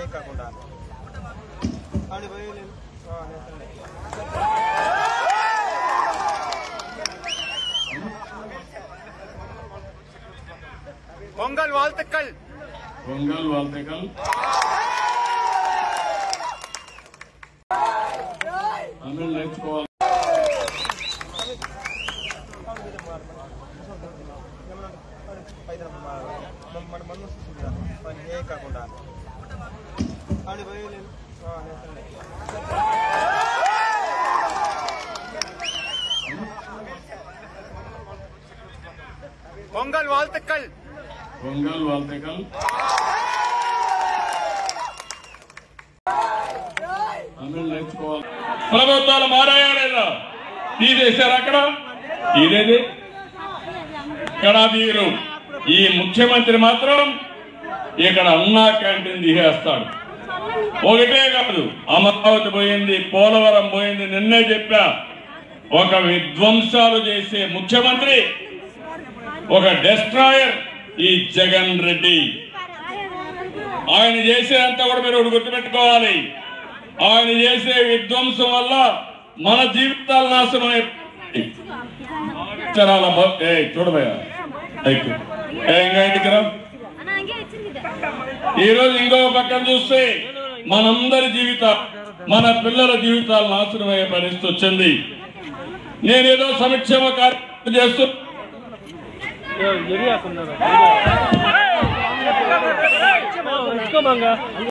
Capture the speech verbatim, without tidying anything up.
కాకుండా పొంగల్ వాల్తెక్కల్ పొంగల్ వాల్తెక్కల్ తమిళ నేర్చుకోవాలి. కాకుండా పొంగల్ వాల్తెక్కల్ పొంగల్ వాల్తెక్కల్ తమిళ నేర్చుకోవాలి. ప్రభుత్వాలు మారాయా లేదా? తీసేశారు అక్కడ. ఇదేది ఇక్కడ తీరు. ఈ ముఖ్యమంత్రి మాత్రం ఇక్కడ అన్నా క్యాంటీన్ తీసేస్తాడు. ఒకటే కాదు, అమరావతి పోయింది, పోలవరం పోయింది. నిన్నే చెప్పా, ఒక విధ్వంసాలు చేసే ముఖ్యమంత్రి, ఒక డెస్ట్రాయర్ ఈ జగన్ రెడ్డి. ఆయన చేసేంత కూడా మీరు గుర్తుపెట్టుకోవాలి. ఆయన చేసే విధ్వంసం వల్ల మన జీవితాలు నాశనం అయిపోయి చూడబోయా ఈ రోజు ఇంకో పక్కన చూస్తే మనందరి జీవితాలు, మన పిల్లల జీవితాలు నాశనం అయ్యే పరిస్థితి వచ్చింది. నేనేదో సంక్షేమ కార్యక్రమం చేస్తూ